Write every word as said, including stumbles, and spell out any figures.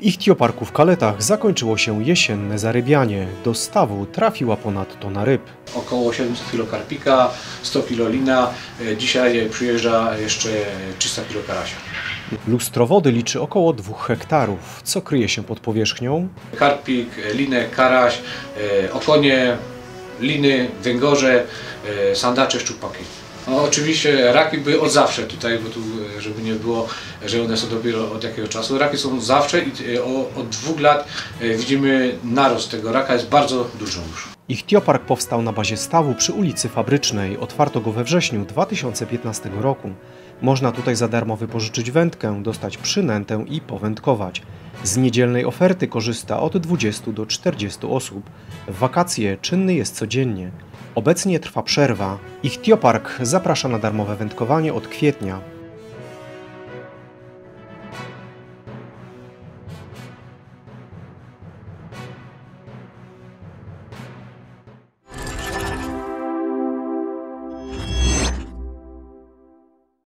W Ichtioparku w Kaletach zakończyło się jesienne zarybianie. Do stawu trafiła ponad tona ryb. Około siedemset kilo karpika, sto kilo lina. Dzisiaj przyjeżdża jeszcze trzysta kilo karasia. Lustro wody liczy około dwóch hektarów. Co kryje się pod powierzchnią? Karpik, linek, karaś, okonie, liny, węgorze, sandacze, szczupaki. No, oczywiście raki były od zawsze tutaj, bo tu, żeby nie było, że one są dopiero od jakiegoś czasu. Raki są zawsze i od dwóch lat widzimy narost tego raka, jest bardzo dużo już. Ichtiopark powstał na bazie stawu przy ulicy Fabrycznej. Otwarto go we wrześniu dwa tysiące piętnastego roku. Można tutaj za darmo wypożyczyć wędkę, dostać przynętę i powędkować. Z niedzielnej oferty korzysta od dwudziestu do czterdziestu osób. W wakacje czynny jest codziennie. Obecnie trwa przerwa. Ichtiopark zaprasza na darmowe wędkowanie od kwietnia.